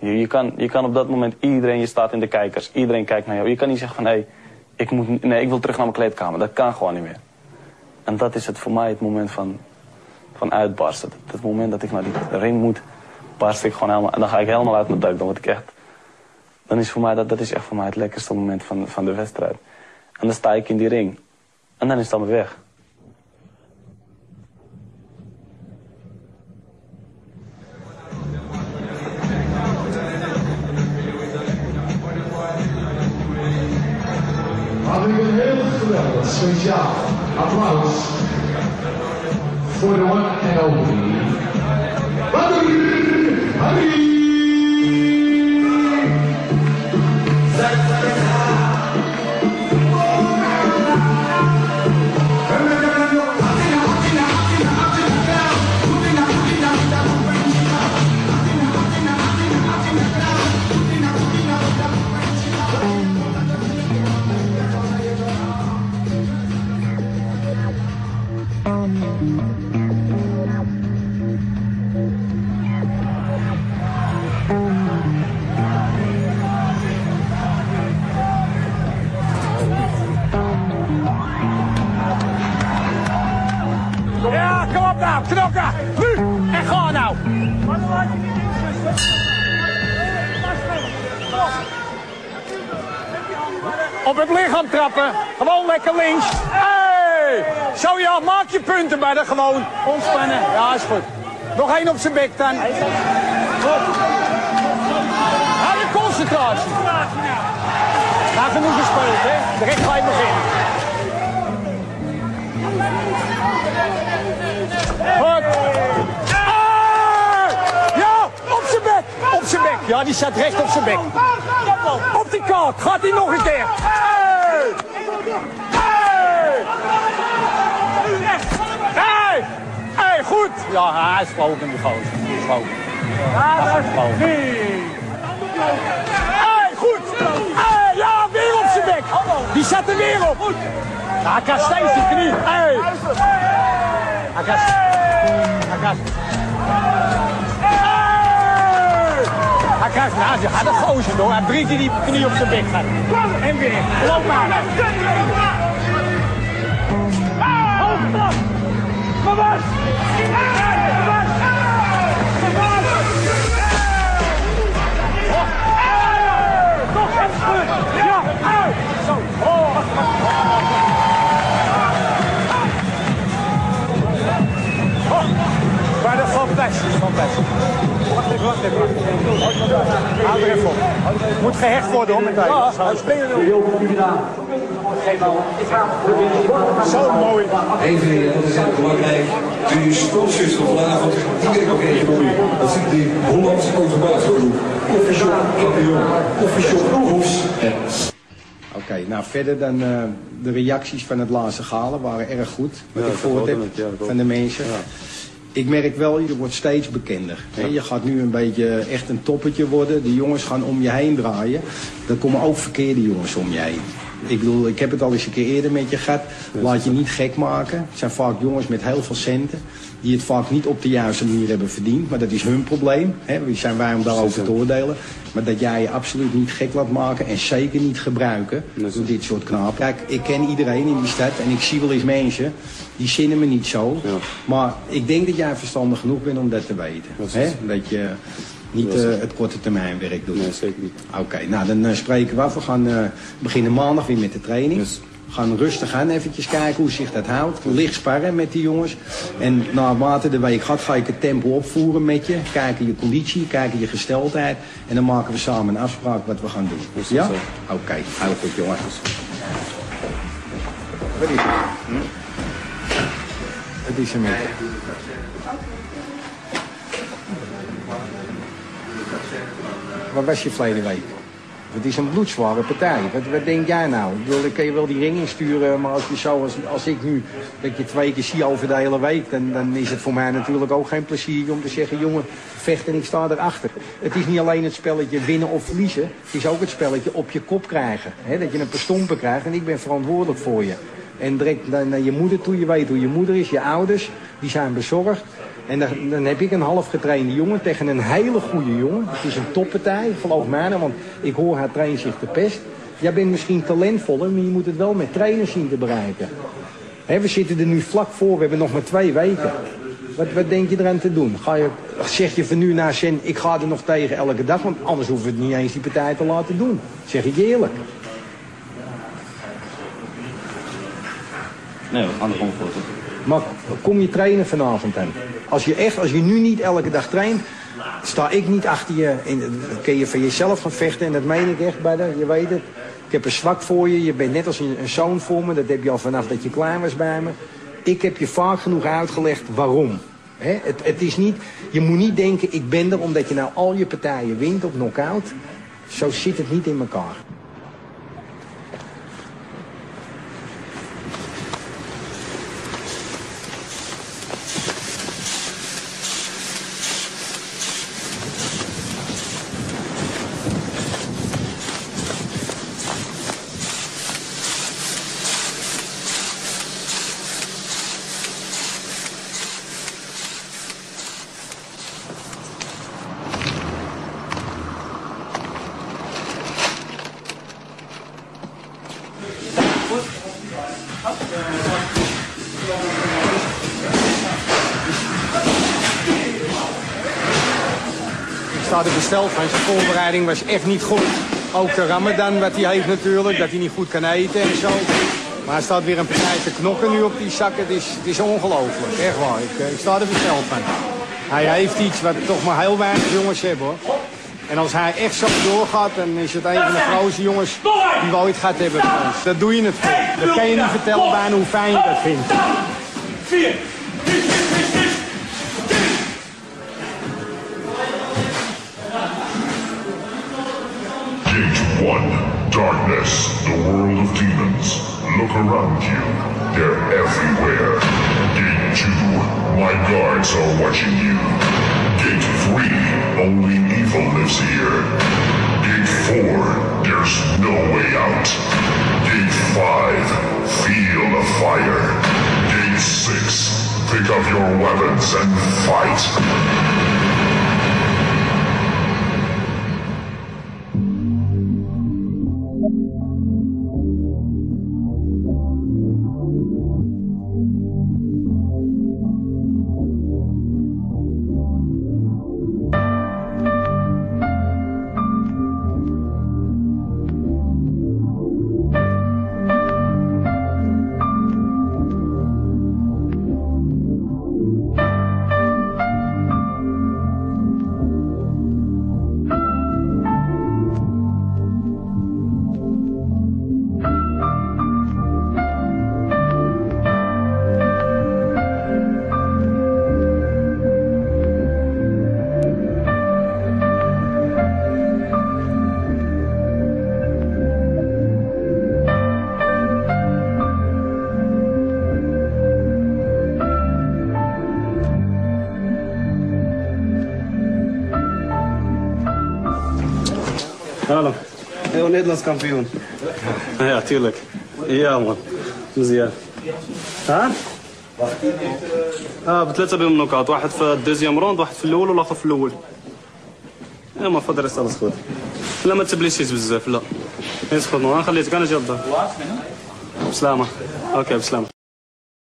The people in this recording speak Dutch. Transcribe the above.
Je kan op dat moment iedereen, je staat in de kijkers, iedereen kijkt naar jou. Je kan niet zeggen van, hé, ik wil terug naar mijn kleedkamer. Dat kan gewoon niet meer. En dat is voor mij het moment van uitbarsten. Het moment dat ik naar die ring moet, barst ik gewoon helemaal. En dan ga ik helemaal uit mijn duik. Dan is voor mij, dat is echt voor mij het lekkerste moment van de wedstrijd. En dan sta ik in die ring. En dan is het allemaal weg. Had ik een heel geweldig speciaal applaus voor de one and only Harry. Ja, kom op nou, knokken! Nu! En ga nou! Op het lichaam trappen, gewoon lekker links. Hey! Zo ja, maak je punten bij de gewoon. Ontspannen, ja is goed. Nog één op zijn bek dan. Hou je concentratie. Nou, genoeg gespeeld, hè. Direct ga je beginnen. Goed. Hey! Ja, op zijn bek. Op zijn bek. Ja, die staat recht op zijn bek. Op die kaart. Gaat hij nog een keer. Hey! Hey! Hey! Hey, goed. Ja, hij is vlogen, die gozer. Die is vlogen. Hij is vlogen. Hey, goed. Hey, ja, weer op zijn bek. Die zat er weer op. Ja, hij kan steeds die knie. Hey! Hij kan... Hij kan... Hij krijgt naast je, gaat een gozer door. Hij breekt die knie op zijn bek. En weer. Loop maar. Hoog klap. Kom maar. Toch even goed. Ja, uit. Zo. Maar dat valt best. Wacht even. Hou er even op. Moet gehecht worden hoor meteen. Ja, hij spelen zo mooi. Even, dat is heel belangrijk. De sponsors van vanavond, die wil ik ook even noemen. Dat is de Hollandse Automaatgroep. Official kampioen. Official Proefs. Oké, nou verder dan de reacties van het laatste gala waren erg goed. Wat ik gehoord heb van de mensen. Ja. Ik merk wel, je wordt steeds bekender. Ja. Je gaat nu een beetje echt een toppetje worden. De jongens gaan om je heen draaien. Er komen ook verkeerde jongens om je heen. Ik bedoel, ik heb het al eens een keer eerder met je gehad. Laat je niet gek maken. Het zijn vaak jongens met heel veel centen. Die het vaak niet op de juiste manier hebben verdiend. Maar dat is hun probleem. Wie zijn wij om daarover te oordelen. Maar dat jij je absoluut niet gek laat maken. En zeker niet gebruiken door dit soort knapen. Kijk, ik ken iedereen in die stad. En ik zie wel eens mensen. Die zinnen me niet zo. Ja. Maar ik denk dat jij verstandig genoeg bent om dat te weten. Dat je niet het korte termijn werk doet. Nee, zeker niet. Oké, nou dan spreken we af. We gaan beginnen maandag weer met de training. Yes. We gaan rustig aan eventjes kijken hoe zich dat houdt. Licht sparren met die jongens. En naarmate de week gaat, ga ik het tempo opvoeren met je. Kijken je conditie, kijken je gesteldheid. En dan maken we samen een afspraak wat we gaan doen. Ja? Oké, heel goed jongens. Wat is het? Het is een met. Wat was je verleden week? Het is een bloedzware partij. Wat denk jij nou? Ik bedoel, ik kan je wel die ring insturen, maar als je zo, als ik nu, dat je 2 keer zie over de hele week, dan is het voor mij natuurlijk ook geen plezier om te zeggen, jongen, vecht en ik sta erachter. Het is niet alleen het spelletje winnen of verliezen, het is ook het spelletje op je kop krijgen. Hè? Dat je een paar stompen krijgt en ik ben verantwoordelijk voor je. En direct naar je moeder toe, je weet hoe je moeder is, je ouders, die zijn bezorgd. En dan heb ik een half getrainde jongen tegen een hele goede jongen. Het is een toppartij, geloof mij nou, want ik hoor haar trainen zich te pest. Jij bent misschien talentvoller, maar je moet het wel met trainers zien te bereiken. We zitten er nu vlak voor, we hebben nog maar 2 weken. Wat denk je eraan te doen? Zeg je van nu naar Sen, ik ga er nog tegen elke dag, want anders hoeven we het niet eens die partij te laten doen. Zeg ik je eerlijk. Nee, we gaan er gewoon voor. Maar kom je trainen vanavond dan? Als je nu niet elke dag traint, sta ik niet achter je. En kun je van jezelf gaan vechten en dat meen ik echt bij je weet het. Ik heb een zwak voor je, je bent net als een zoon voor me. Dat heb je al vanaf dat je klein was bij me. Ik heb je vaak genoeg uitgelegd waarom. Het is niet, je moet niet denken, ik ben er omdat je nou al je partijen wint op knock-out. Zo zit het niet in elkaar. De bestel van zijn voorbereiding was echt niet goed. Ook de Ramadan wat hij heeft natuurlijk, dat hij niet goed kan eten en zo. Maar hij staat weer een partij te knokken nu op die zakken. Het is ongelooflijk, echt waar. Ik sta er besteld van. Hij heeft iets wat toch maar heel weinig jongens hebben hoor. En als hij echt zo doorgaat, dan is het een van de grootste jongens die we ooit gaat hebben. Dat doe je het voor. Dat kan je niet vertellen bijna hoe fijn je dat vindt. 4. Gate 1, darkness, the world of demons. Look around you, they're everywhere. Gate 2, my guards are watching you. Gate 3, only evil lives here. Gate 4, there's no way out. Gate 5, feel the fire. Gate 6, pick up your weapons and fight. Hallo. Heel Nederlands kampioen. Ja, tuurlijk. Ja, man. مزيان. ها؟ بثلاثة بهم نوكاوت، واحد في الدوزيام روند، واحد في الأول والآخر في الأول. ما فضل يستانس خويا. لا ما تبليشيش بزاف لا. يسخدوا، أنا خليتك أنا جا الدار. بسلامة. أوكي بسلامة.